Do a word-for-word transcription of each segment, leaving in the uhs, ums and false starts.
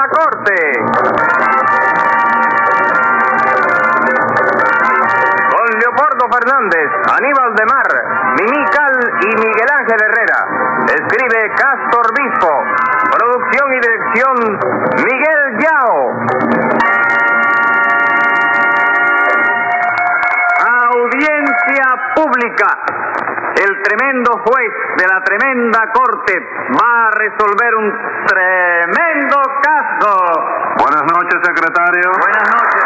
corte. Con Leopoldo Fernández, Aníbal de Mar, Mimical y Miguel Ángel Herrera. Escribe Castor Bispo. Producción y dirección Miguel Yao. Audiencia pública. El tremendo juez de la tremenda corte va a resolver un tremendo caso. Buenas noches, secretario. Buenas noches.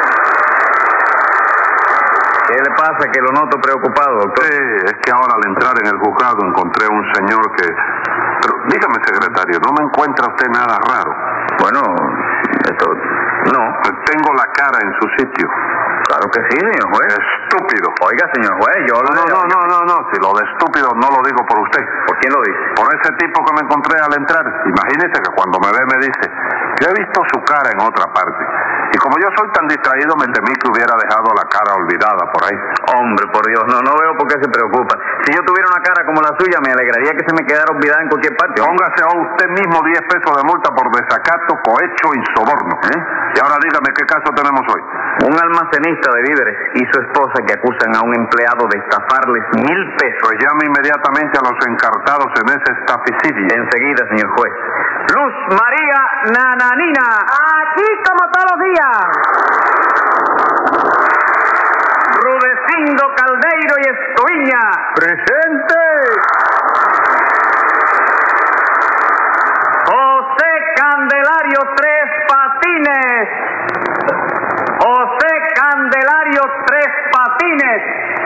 ¿Qué le pasa? Que lo noto preocupado, doctor. Sí, es que ahora al entrar en el juzgado encontré un señor que... Pero dígame, secretario, ¿no me encuentra usted nada raro? Bueno, esto... no. Tengo la cara en su sitio. Claro que sí, señor juez. Estúpido. Oiga, señor juez, yo... No, no, no, no, no, no, si lo de estúpido no lo digo por usted. ¿Por quién lo dice? Por ese tipo que me encontré al entrar. Imagínese que cuando me ve me dice, yo he visto su cara en otra parte. Y como yo soy tan distraído, me temí que hubiera dejado la cara olvidada por ahí. Hombre, por Dios, no, no veo por qué se preocupa. Si yo tuviera una cara como la suya, me alegraría que se me quedara olvidada en cualquier parte. Póngase a usted mismo diez pesos de multa por desacato, cohecho y soborno. ¿Eh? Y ahora dígame, ¿qué caso tenemos hoy? Un almacenista de víveres y su esposa que acusan a un empleado de estafarles mil pesos. Pues llame inmediatamente a los encartados en ese estaficidio. Enseguida, señor juez. Luz María Nananina. Aquí como todos los días. Rudecindo Caldeiro y Escoviña. ¡Presente! José Candelario Tres Patines. José Candelario Tres Patines.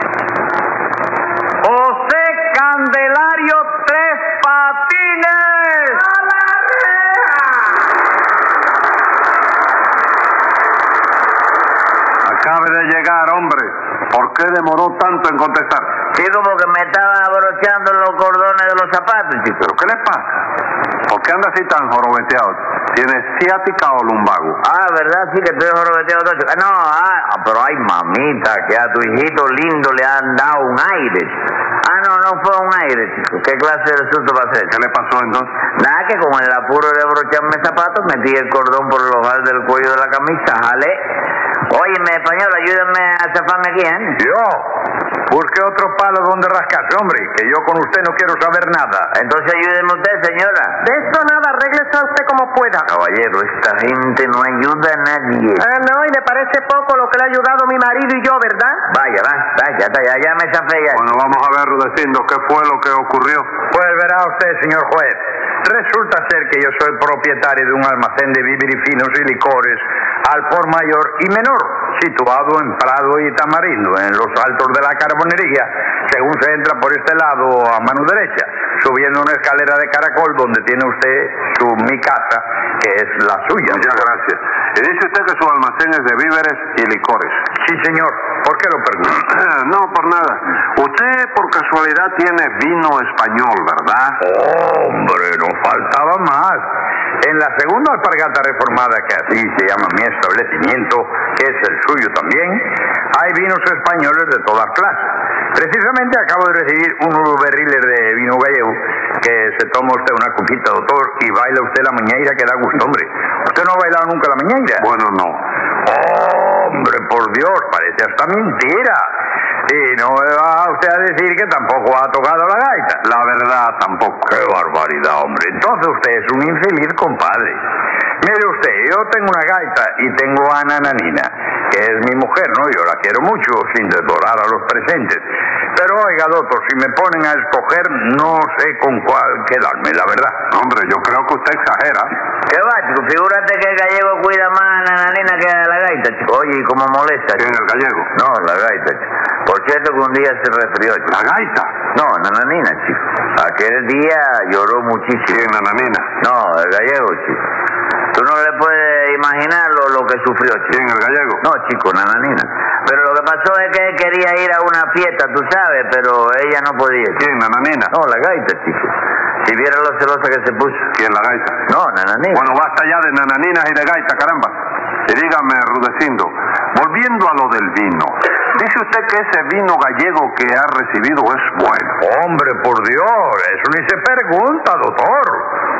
José Candelario Tres Patines. ¡A la reja! Acabe de llegar, hombre. ¿Por qué demoró tanto en contestar? Sí, como que me estaba abrochando los cordones de los zapatos, chico. ¿Pero qué le pasa? ¿Por qué anda así tan jorobeteado? ¿Tiene ciática o lumbago? Ah, ¿verdad? Sí, que estoy jorobeteado todo. Ah, no, ah, pero ay, mamita, que a tu hijito lindo le han dado un aire. Ah, no, no fue un aire, chico. ¿Qué clase de susto va a ser? ¿Qué le pasó entonces? Nada, que con el apuro de abrocharme zapatos, metí el cordón por el ojal del cuello de la camisa, jale. Óyeme, español, ayúdame a zafarme aquí, ¿eh? ¿Yo? Busque otro palo donde rascarse, hombre, que yo con usted no quiero saber nada. Entonces ayúdeme usted, señora. De eso nada, arréglese usted como pueda. Caballero, esta gente no ayuda a nadie. Ah, no, y le parece poco lo que le ha ayudado mi marido y yo, ¿verdad? Vaya, va, vaya, ya, ya me zafé ya. Bueno, vamos a ver, Rudecindo, ¿qué fue lo que ocurrió? Pues verá usted, señor juez. Resulta ser que yo soy propietario de un almacén de víveres finos y licores al por mayor y menor, situado en Prado y Tamarindo, en los altos de la Carbonería, según se entra por este lado a mano derecha, subiendo una escalera de caracol donde tiene usted su mi casa, que es la suya. Muchas gracias. Y dice usted que su almacén es de víveres y licores. Sí, señor. ¿Por qué lo pregunta? No, por nada. Usted por casualidad tiene vino español, ¿verdad? Hombre, no faltaba más. En la segunda alpargata reformada, que así se llama mi establecimiento, que es el suyo también, hay vinos españoles de todas clases. Precisamente acabo de recibir unos barriles de vino gallego, que se toma usted una copita, doctor, y baila usted la mañeira que da gusto, hombre. ¿Usted no ha bailado nunca la mañeira? Bueno, no. Hombre, por Dios, parece hasta mentira. Y no me va usted a decir que tampoco ha tocado la gaita. La verdad, tampoco. ¡Qué barbaridad, hombre! Entonces usted es un infeliz compadre. Mire usted, yo tengo una gaita y tengo a Nananina, que es mi mujer, ¿no? Yo la quiero mucho, sin desdorar a los presentes. Pero oiga, doctor, si me ponen a escoger, no sé con cuál quedarme, la verdad. Hombre, yo creo que usted exagera. ¿Qué va, chico? Figúrate que el gallego cuida más a Nananina que a la gaita, chico. Oye, ¿y cómo molesta? ¿Quién, el gallego? No, la gaita, chico. Por cierto que un día se resfrió, chico. ¿La gaita? No, Nananina, chico. Aquel día lloró muchísimo. ¿Quién, Nananina? No, el gallego, chico. Tú no le puedes imaginar lo, lo que sufrió, chico. ¿Quién, el gallego? No, chico, Nananina. Pero lo que pasó es que él quería ir a una fiesta, tú sabes, pero ella no podía. ¿Quién, Nananina? No, la gaita, chico. Si viera lo celosa que se puso. ¿Quién, la gaita? No, Nananina. Bueno, basta ya de nananinas y de gaita, caramba. Y dígame, Rudecindo, volviendo a lo del vino, dice usted que ese vino gallego que ha recibido es bueno. Hombre, por Dios, eso ni se pregunta, doctor.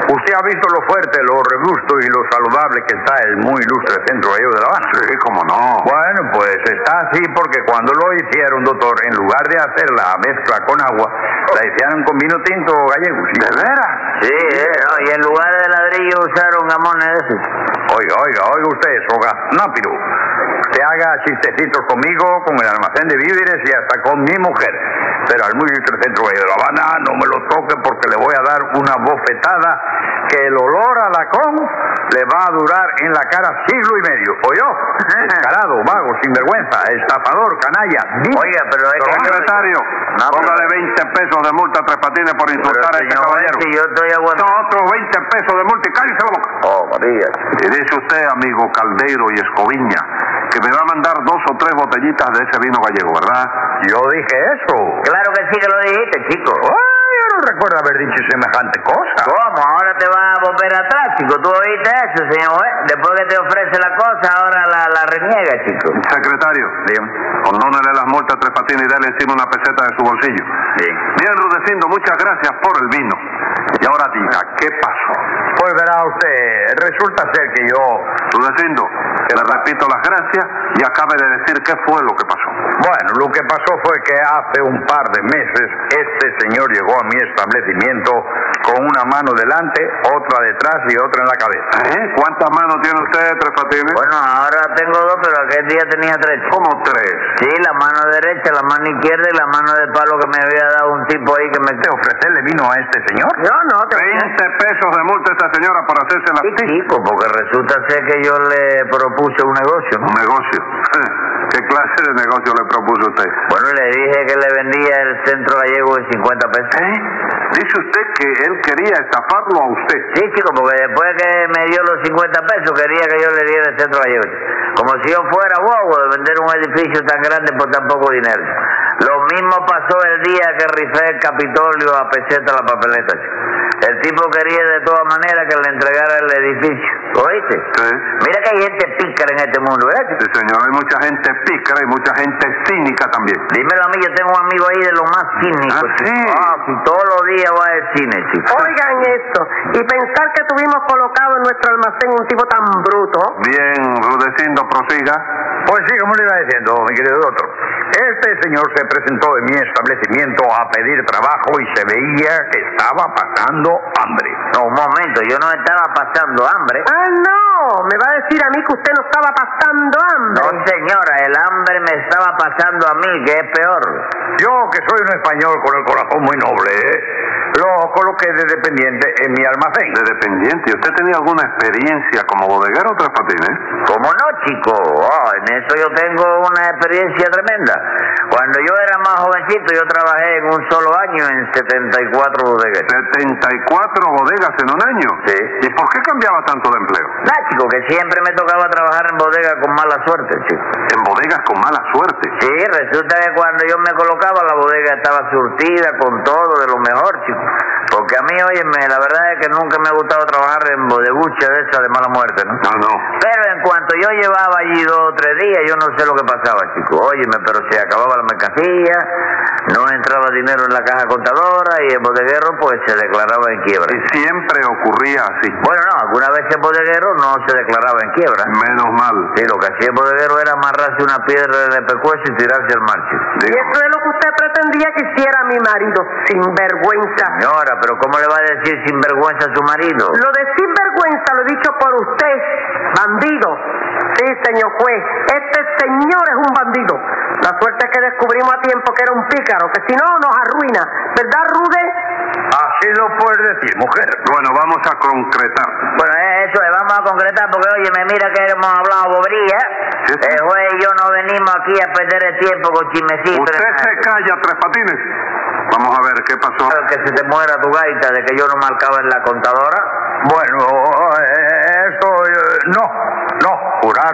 Usted ha visto lo fuerte, lo robusto y lo saludable que está el muy ilustre centro gallego de La Habana. Sí, cómo no. Bueno, pues está así porque cuando lo hicieron, doctor, en lugar de hacer la mezcla con agua, la hicieron con vino tinto gallego. ¿Sí? ¿De veras? Sí, eh, no, y en lugar de ladrillo usaron jamones de esos. Oiga, oiga, oiga usted, soganápiro. Usted haga chistecitos conmigo, con el almacén de víveres y hasta con mi mujer. Pero al muy ilustre centro gallego de La Habana no me lo toque porque le voy a dar una bofetada que el olor a lacón le va a durar en la cara siglo y medio. ¿Oyó? Descarado, vago, sinvergüenza, estafador, canalla. Oiga, pero es que... Secretario, No, póngale pero- veinte pesos de multa a Tres Patines por insultar a este señor, caballero. si yo estoy aguantando... Son otros veinte pesos de multa y cállese la boca. Oh, María. Y dice usted, amigo Caldeiro y Escoviña, que me va a mandar dos o tres botellitas de ese vino gallego, ¿verdad? Yo dije eso. Claro que sí que lo dijiste, chico. Ay, yo no recuerdo haber dicho semejante cosa. ¿Cómo? Ahora te vas a volver atrás, chico. ¿Tú oíste eso, señor juez? Después que te ofrece la cosa, ahora la, la reniega, chico. Secretario, Bien. condónele las multas a Tres Patines y dale encima una peseta de su bolsillo. Bien. Bien, Rudecindo, muchas gracias por el vino. Y ahora diga, ¿qué pasó? Pues verá usted, resulta ser que yo... Rudecindo, le repito las gracias y acabe de decir qué fue lo que pasó. Bueno, lo que pasó fue que hace un par de meses este señor llegó a mi establecimiento con una mano delante, otra detrás y otra en la cabeza. ¿Eh? ¿Cuántas manos tiene usted, Tres Patines? Bueno, ahora tengo dos, pero aquel día tenía tres. ¿Cómo tres? Sí, la mano derecha, la mano izquierda y la mano de palo que me había dado un tipo ahí que me... ¿Te ofrecerle vino a este señor? Yo no, te veinte pesos de multa a esta señora por hacerse la... Sí, chico, porque resulta ser que yo le propuse un negocio, ¿no? Un negocio. ¿Qué clase de negocio le propuso usted? Bueno, le dije que le vendía el centro gallego de cincuenta pesos. ¿Eh? Dice usted que él quería estafarlo a usted. Sí, chico, porque después que me dio los cincuenta pesos quería que yo le diera el centro gallego. Como si yo fuera bobo de vender un edificio tan grande por tan poco dinero. Lo mismo pasó el día que rifé el Capitolio a peseta la papeleta, chico. El tipo quería de todas maneras que le entregara el edificio. ¿Oíste? Sí. Mira que hay gente pícara en este mundo, ¿verdad, chico? Sí, señor. Hay mucha gente pícara y mucha gente cínica también. Dímelo a mí, yo tengo un amigo ahí de lo más cínico, ¿Ah, chico. sí? Ah, si todos los días va al cine, chico. Oigan esto, y pensar que tuvimos colocado en nuestro almacén un tipo tan bruto. Bien, Rudecindo, prosiga. Pues sí, como le iba diciendo, mi querido doctor. Este señor se presentó en mi establecimiento a pedir trabajo y se veía que estaba pasando hambre. No, un momento, yo no estaba pasando hambre. Ah, no, me va a decir a mí que usted no estaba pasando hambre. No, señora, el hambre me estaba pasando a mí, que es peor. Yo, que soy un español con el corazón muy noble, ¿eh? lo coloqué de dependiente en mi almacén. De dependiente. ¿Usted tenía alguna experiencia como bodeguero, Tres Patines? ¿Cómo no, chico? Oh, en eso yo tengo una experiencia tremenda. Cuando yo era más jovencito, yo trabajé en un solo año en setenta y cuatro bodegas. setenta y cuatro bodegas en un año. Sí. ¿Y por qué cambiaba tanto de empleo? Nah, chico, que siempre me tocaba trabajar en bodega con mala suerte, chico. En bodegas con mala suerte. Sí, resulta que cuando yo me colocaba, la bodega estaba surtida con todo de lo mejor, chico. Porque a mí, óyeme, la verdad es que nunca me ha gustado trabajar en bodegucha de esa de mala muerte, ¿no? No, no. Pero en cuanto yo llevaba allí dos o tres días, yo no sé lo que pasaba, chico. Óyeme, pero se acababa la mercancía, no entraba dinero en la caja contadora y el bodeguero pues se declaraba en quiebra. Y siempre ocurría así. Bueno, no, alguna vez el bodeguero no se declaraba en quiebra. Menos mal. Sí, lo que hacía el bodeguero era amarrarse una piedra en el pescuezo y tirarse al mar, chico. Y eso es lo que usted pretendía que hiciera mi marido, sin vergüenza. Señora, pero ¿cómo le va a decir sinvergüenza a su marido? Lo de sinvergüenza lo he dicho por usted, bandido. Sí, señor juez, este señor es un bandido. La suerte es que descubrimos a tiempo que era un pícaro, que si no nos arruina. ¿Verdad, Rude? Así lo puedes decir, mujer. Bueno, vamos a concretar. Bueno, eso es, vamos a concretar porque, oye, me mira que hemos hablado bobería. Sí, sí. El juez y yo no venimos aquí a perder el tiempo con chismecitos. Usted se calla, Tres Patines. Vamos a ver qué pasó. Que se te muera tu gaita de que yo no marcaba en la contadora. Bueno, eh, esto eh, no, no, jurar por la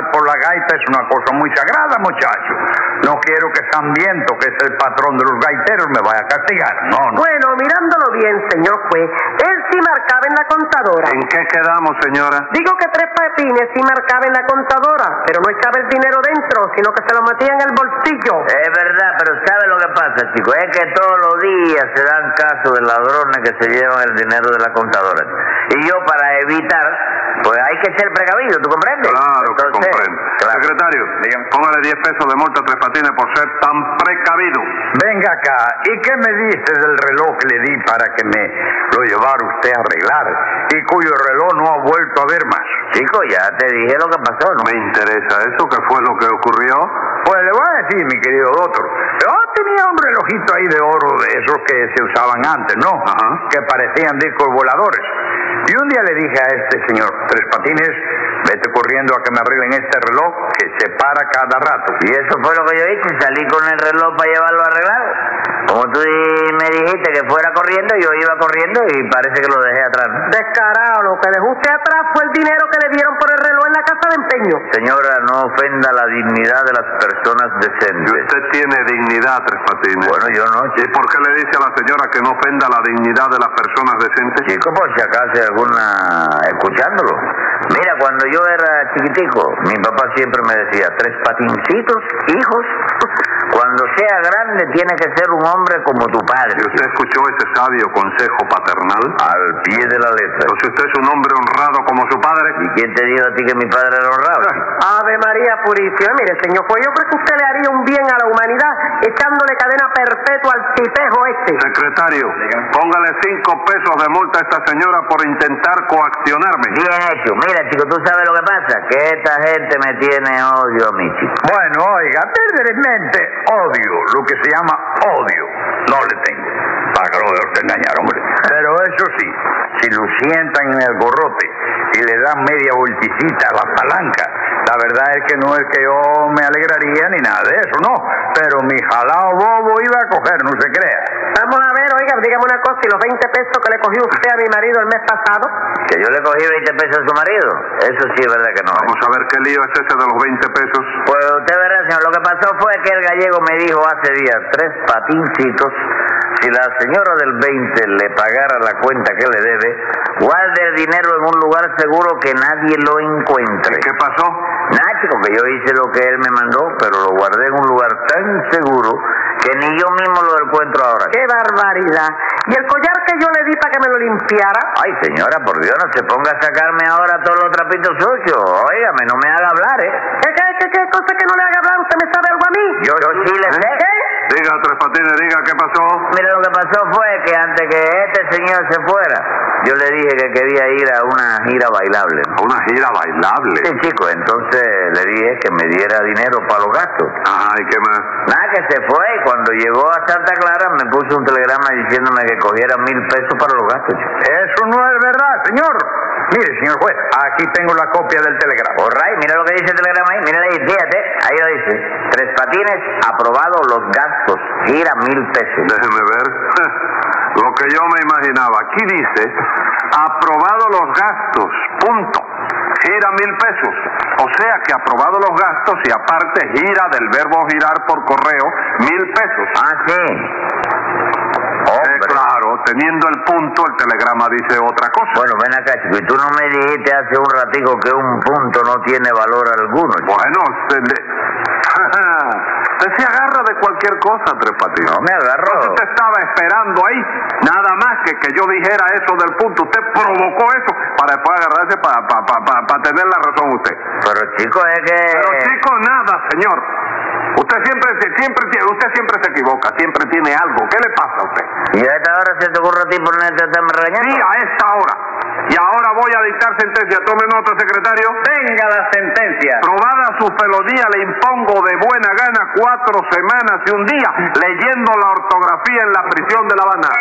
gaita es una cosa muy sagrada, muchacho. No quiero que Sambiento, que es el patrón de los gaiteros, me vaya a castigar. No, no. Bueno, mirándolo bien, señor juez, él sí marcaba en la contadora. ¿En qué quedamos, señora? Digo que Tres Patines sí marcaba en la contadora, pero no echaba el dinero dentro, sino que se lo metía en el bolsillo. Es verdad, pero ¿sabe lo que pasa, chicos? Es que todos los días se dan casos de ladrones que se llevan el dinero de la contadora. Y yo, para evitar, pues hay que ser precavido, ¿tú comprendes? Claro que Entonces, comprendo. claro. Secretario, Dígame. póngale diez pesos de multa a Tres Patines por ser tan precavido. Venga acá, ¿y qué me dice del reloj que le di para que me lo llevara usted a arreglar y cuyo reloj no ha vuelto a ver más? Chicos, ya te dije lo que pasó, ¿no? Me interesa eso, ¿qué fue lo que ocurrió? Pues le voy a decir, mi querido doctor, yo tenía un relojito ahí de oro de esos que se usaban antes, ¿no? Ajá. Que parecían discos voladores. Y un día le dije a este señor Tres Patines, vete corriendo a que me arreglen este reloj que se para cada rato. Y eso fue lo que yo hice, salí con el reloj para llevarlo a arreglar. Como tú di- me dijiste que fuera corriendo, yo iba corriendo y parece que lo dejé atrás, ¿no? Descarado, lo que dejó usted atrás fue el dinero que le dieron por el reloj en la casa de empeño. Señora, no ofenda la dignidad de las personas Y decentes. usted tiene dignidad, Tres Patines. Bueno, yo no, ¿Y por qué le dice a la señora que no ofenda la dignidad de las personas decentes? chico, por si acaso hay alguna escuchándolo. Mira, cuando yo era chiquitico, mi papá siempre me decía, Tres Patincitos, hijos, cuando sea grande tiene que ser un hombre como tu padre. ¿Y usted escuchó ese sabio consejo paternal? Al pie de la letra. Entonces usted es un hombre honrado como su padre. ¿Y quién te dijo a ti que mi padre era honrado? Ave María Purísima, mire, señor juez, yo creo que usted le haría un bien a la humanidad echándole cadena perpetua al tipejo este. Secretario, póngale cinco pesos de multa a esta señora por intentar coaccionarme. Bien hecho. Mira, chico, tú sabes lo que pasa, que esta gente me tiene odio a mí, chico. Bueno, oiga, verdaderamente odio, lo que se llama odio, no le tengo. Para que lo de usted engañar, hombre. Pero eso sí, si lo sientan en el gorrote y le dan media volticita a la palanca, la verdad es que no es que yo me alegraría ni nada de eso, no. Pero mi jalao bobo iba a coger, no se crea. Vamos a ver, oiga, dígame una cosa, ¿y los veinte pesos que le cogió usted a mi marido el mes pasado? Que yo le cogí veinte pesos a su marido. Eso sí es verdad que no. Vamos a ver qué lío es ese de los veinte pesos. Pues usted verá, señor, lo que pasó fue que el gallego me dijo hace días, Tres Patincitos, si la señora del veinte le pagara la cuenta que le debe, guarde el dinero en un lugar seguro que nadie lo encuentre. ¿Qué pasó? Nada, chico, que yo hice lo que él me mandó, pero lo guardé en un lugar tan seguro que ni yo mismo lo encuentro ahora. ¡Qué barbaridad! ¿Y el collar que yo le di para que me lo limpiara? Ay, señora, por Dios, no se ponga a sacarme ahora todos los trapitos sucios. Óigame, no me haga hablar, ¿eh? ¿Qué, qué, qué, qué cosa que no le haga hablar? ¿Usted me sabe algo a mí? Yo, yo sí le sé. ¿Qué? Diga, Tres Patines, diga, ¿qué pasó? Mira, lo que pasó fue que antes que este señor se fuera, yo le dije que quería ir a una gira bailable. A una gira bailable. Sí, chico, entonces le dije que me diera dinero para los gastos. Ajá, ¿y qué más? Nada, que se fue y cuando llegó a Santa Clara me puso un telegrama diciéndome que cogiera mil pesos para los gastos. chico. Eso no es verdad, señor. Mire, señor juez, aquí tengo la copia del telegrama. All right, mira lo que dice el telegrama ahí, mira ahí, fíjate, ahí lo dice. Tres Patines, aprobado los gastos, gira mil pesos. Déjeme ver. Lo que yo me imaginaba. Aquí dice, aprobado los gastos, punto. Gira mil pesos. O sea que aprobado los gastos y aparte gira del verbo girar por correo, mil pesos. Ah, sí. Eh, Hombre. claro, teniendo el punto, el telegrama dice otra cosa. Bueno, ven acá, chico, y tú no me dijiste hace un ratico que un punto no tiene valor alguno, chico. Bueno, se le... usted se agarra de cualquier cosa, Tres Patines. No me agarro. Entonces usted estaba esperando ahí, nada más que que yo dijera eso del punto. Usted provocó eso para después agarrarse para pa, pa, pa, pa tener la razón usted. Pero, chico, es que... Pero chico, nada, señor. Usted siempre, siempre, usted siempre se equivoca, siempre tiene algo. ¿Qué le pasa a usted? ¿Y a esta hora se te ocurre a ti ponerte a estarme regañando? Sí, a esta hora. Y ahora voy a dictar sentencia. Tome nota, secretario. Venga la sentencia. Probada su felonía, le impongo de buena gana cuatro semanas y un día leyendo la ortografía en la prisión de La Habana.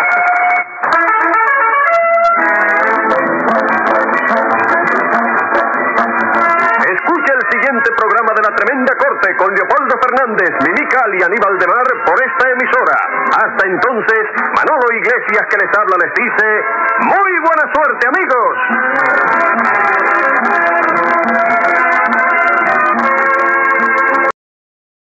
Escucha el siguiente programa de La Tremenda Corte con Leopoldo Fernández, Mimical y Aníbal de Mar por esta emisora. Hasta entonces, Manolo Iglesias que les habla les dice, ¡muy buena suerte, amigos!